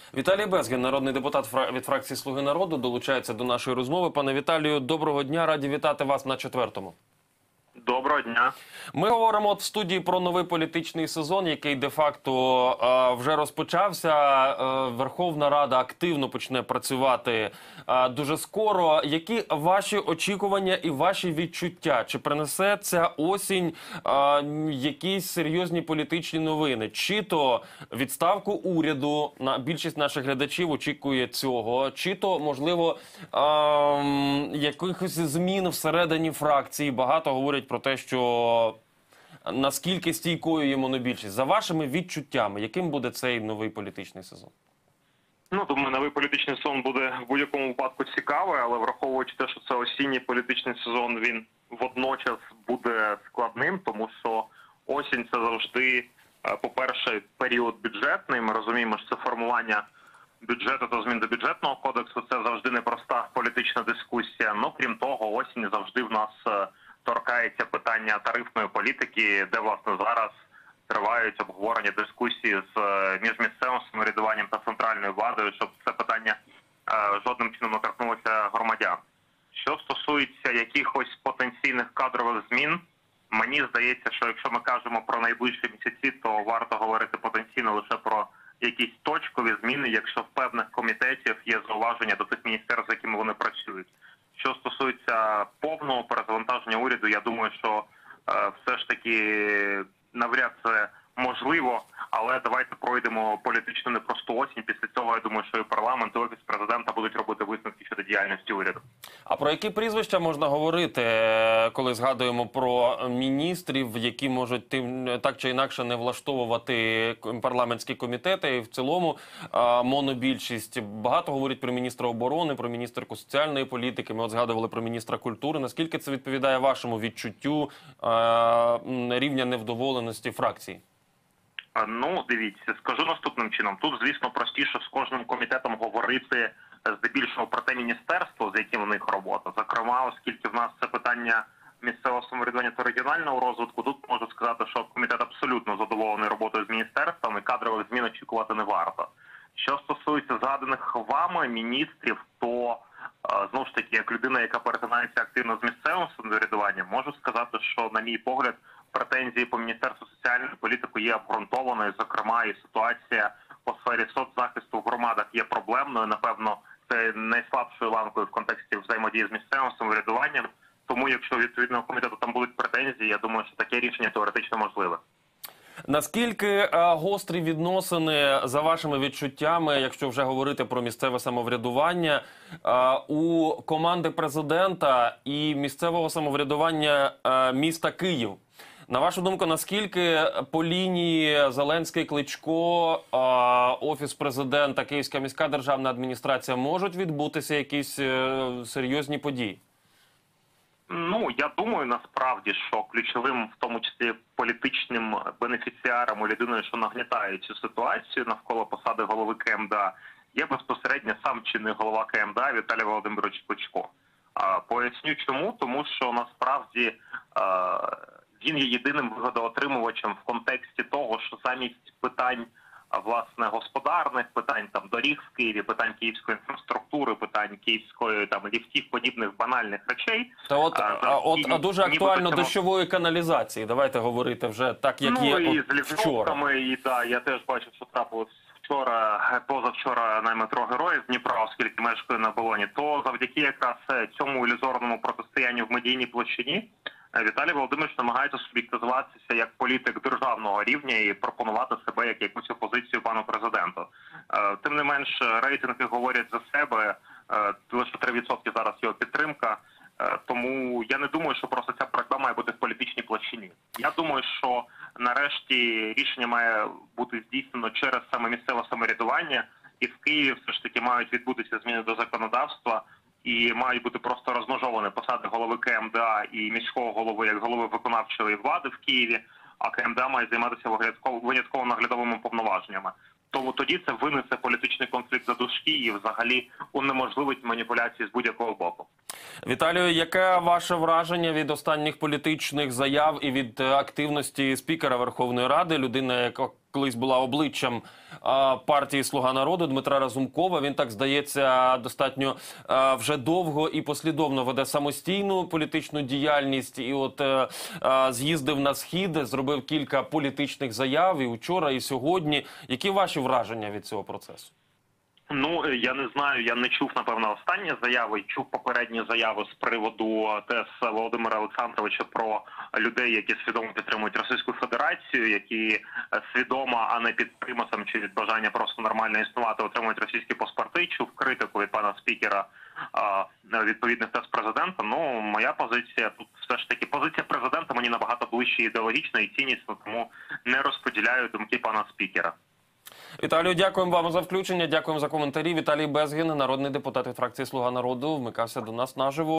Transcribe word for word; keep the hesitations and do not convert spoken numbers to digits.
Віталій Безгін, народний депутат від фракції «Слуги народу», долучається до нашої розмови. Пане Віталію, доброго дня, раді вітати вас на четвертому. Доброго дня. Ми говоримо в студії про новий політичний сезон, який де-факто вже розпочався. Верховна Рада активно почне працювати дуже скоро. Які ваші очікування і ваші відчуття? Чи принесе ця осінь якісь серйозні політичні новини? Чи то відставку уряду, більшість наших глядачів очікує цього, чи то, можливо, якихось змін всередині фракції. Багато говорять про те, що наскільки стійкою є монобільшість. За вашими відчуттями, яким буде цей новий політичний сезон? Ну, думаю, новий політичний сезон буде в будь-якому випадку цікавий, але враховуючи те, що це осінній політичний сезон, він водночас буде складним, тому що осінь – це завжди, по-перше, період бюджетний. Ми розуміємо, що це формування бюджету та змін до бюджетного кодексу, це завжди непроста політична дискусія. Ну, крім того, осінь завжди в нас торкається питання тарифної політики, де, власне, зараз тривають обговорення дискусії з між місцевим самоврядуванням та центральною владою, щоб це питання е, жодним чином не торкнулося громадян. Що стосується якихось потенційних кадрових змін, мені здається, що якщо ми кажемо про найближчі місяці, то варто говорити потенційно лише про якісь точкові зміни, якщо в певних комітетів є зауваження до тих міністерств, з якими вони працюють. Що стосується повного перезавантаження уряду, я думаю, що е, все ж таки навряд це можливо, але давайте пройдемо політичну непросту осінь. Після цього, я думаю, що і парламент, і офіс президента будуть робити висновки щодо діяльності уряду. А про які прізвища можна говорити, коли згадуємо про міністрів, які можуть тим так чи інакше не влаштовувати парламентські комітети і в цілому монобільшість? Багато говорять про міністра оборони, про міністерку соціальної політики, ми от згадували про міністра культури. Наскільки це відповідає вашому відчуттю рівня невдоволеності фракції? Ну, дивіться, скажу наступним чином. Тут, звісно, простіше з кожним комітетом говорити здебільшого про те міністерство, з яким в них робота. Зокрема, оскільки в нас це питання місцевого самоврядування та регіонального розвитку, тут можу сказати, що комітет абсолютно задоволений роботою з міністерством і кадрових змін очікувати не варто. Що стосується згаданих вами міністрів, то, знову ж таки, як людина, яка перетинається активно з місцевим самоврядуванням, можу сказати, що, на мій погляд, претензії по Міністерству соціальної політики є обґрунтованою, зокрема, і ситуація по сфері соцзахисту в громадах є проблемною. Напевно, це найслабшою ланкою в контексті взаємодії з місцевим самоврядуванням. Тому, якщо у відповідного комітету там будуть претензії, я думаю, що таке рішення теоретично можливе. Наскільки а, гострі відносини, за вашими відчуттями, якщо вже говорити про місцеве самоврядування, а, у команди президента і місцевого самоврядування а, міста Київ? На вашу думку, наскільки по лінії Зеленський-Кличко, Офіс президента, Київська міська державна адміністрація можуть відбутися якісь серйозні події? Ну, я думаю, насправді, що ключовим, в тому числі політичним бенефіціаром, людиною, що нагнітає цю ситуацію навколо посади голови КМДА, є безпосередньо сам чинний голова КМДА Віталій Володимирович Кличко. Поясню чому, тому що насправді він є єдиним вигодоотримувачем в контексті того, що замість питань, власне, господарних, питань там доріг в Києві, питань київської інфраструктури, питань київської там ліфтів, подібних банальних речей. Та от, а, а, от, а дуже актуально дощової каналізації, давайте говорити вже так, як ну, є і от з ліфтовками, і да, я теж бачив, що трапилось вчора, позавчора на метро Героїв Дніпра, оскільки мешкаю на Болоні, то завдяки якраз цьому ілюзорному протистоянню в медійній площині Віталій Володимирович намагається суб'єктивізуватися як політик державного рівня і пропонувати себе як якусь опозицію пану президенту. Тим не менш, рейтинги говорять за себе, лише три відсотки зараз його підтримка, тому я не думаю, що просто ця боротьба має бути в політичній площині. Я думаю, що нарешті рішення має бути здійснено через саме місцеве самоврядування, і в Києві все ж таки мають відбутися зміни до законодавства, і мають бути просто розмежовані посади голови КМДА і міського голови як голови виконавчої влади в Києві, а КМДА має займатися винятково наглядовими повноваженнями. Тому тоді це винесе політичний конфлікт за дужки і взагалі унеможливить маніпуляції з будь-якого боку. Віталію, яке ваше враження від останніх політичних заяв і від активності спікера Верховної Ради, людина, яка колись була обличчям а, партії «Слуга народу» Дмитра Разумкова. Він, так здається, достатньо а, вже довго і послідовно веде самостійну політичну діяльність. І от а, а, з'їздив на Схід, зробив кілька політичних заяв і вчора, і сьогодні. Які ваші враження від цього процесу? Ну, я не знаю, я не чув, напевно, останні заяви, чув попередні заяви з приводу ТЕС Володимира Олександровича про людей, які свідомо підтримують Російську Федерацію, які свідомо, а не під примусом чи від бажання просто нормально існувати, отримують російські паспорти. Чув критику від пана спікера відповідних тез президента. Ну, моя позиція тут все ж таки, позиція президента мені набагато ближче ідеологічна і ціннісна, тому не розподіляю думки пана спікера. Віталію, дякуємо вам за включення, дякуємо за коментарі. Віталій Безгін, народний депутат від фракції «Слуга народу», вмикався до нас наживо.